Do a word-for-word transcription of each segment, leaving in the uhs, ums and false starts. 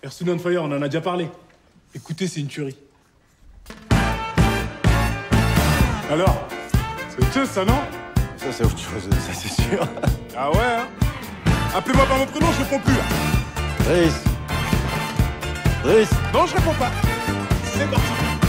Earth, Wind and Fire, on en a déjà parlé. Écoutez, c'est une tuerie. Alors, c'est autre chose, ça, non? Ça, c'est autre chose, ça, c'est sûr. Ah ouais, hein? Appelez-moi par mon prénom, je réponds plus, là. Driss. Driss. Non, je réponds pas. C'est parti.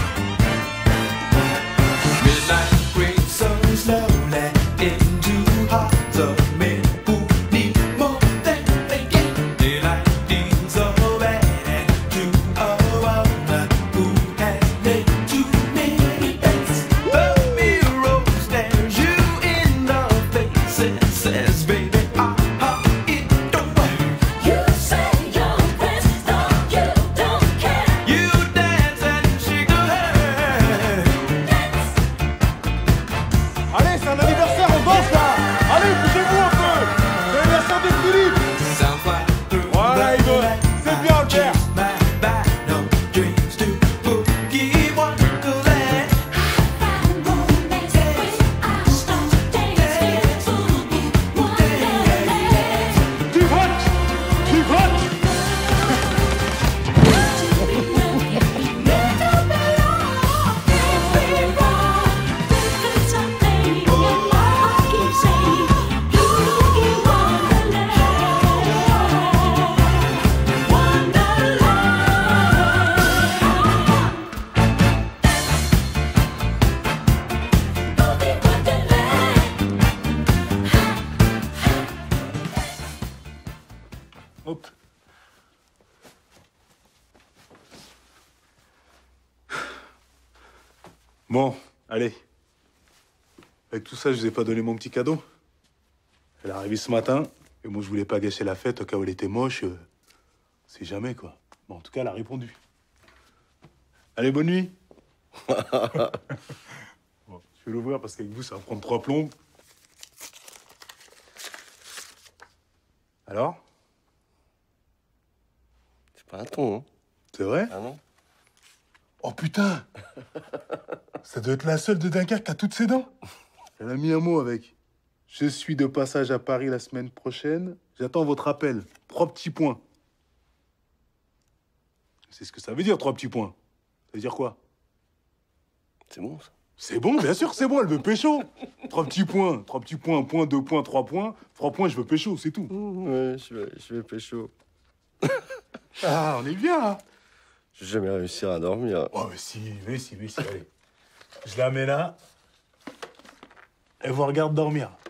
Midnight brings so slowly into hearts of men who need more than they get. Daylight deals a man to a woman who has made too many bets. The mirror stares you in the face and says, baby, ah, ah, it don't work. You say your prayers, though you don't care. You dance and shake your head. Allez, c'est un anniversaire, on danse, là. Allez, bougez-vous un peu. C'est l'anniversaire de Philippe. Sounds like through Voilà, the Ivo. night. C'est bien, le père. My back, no dreams to boogie wonderland. Found romance when I start dancing boogie wonderland. Tu votes. Tu votes. Hop. Bon, allez. Avec tout ça, je vous ai pas donné mon petit cadeau. Elle est arrivée ce matin, et moi, je voulais pas gâcher la fête au cas où elle était moche. Euh, c'est jamais, quoi. Bon, en tout cas, elle a répondu. Allez, bonne nuit. Bon, je vais l'ouvrir parce qu'avec vous, ça va prendre trois plombs. Alors? C'est pas un ton, hein. C'est vrai? Ah non? Oh putain! Ça doit être la seule de Dunkerque qui a toutes ses dents. Elle a mis un mot avec. Je suis de passage à Paris la semaine prochaine. J'attends votre appel. Trois petits points. C'est ce que ça veut dire, trois petits points. Ça veut dire quoi? C'est bon, ça. C'est bon, bien sûr que c'est bon, elle veut pécho. Trois petits points. Trois petits points, un point, deux points, trois points. Trois points, je veux pécho, c'est tout. Ouais, je vais, je vais pécho. Ah, on est bien, là. Je vais jamais réussir à dormir. Oh, mais si, mais si, mais si, allez. Je la mets là. Elle vous regarde dormir.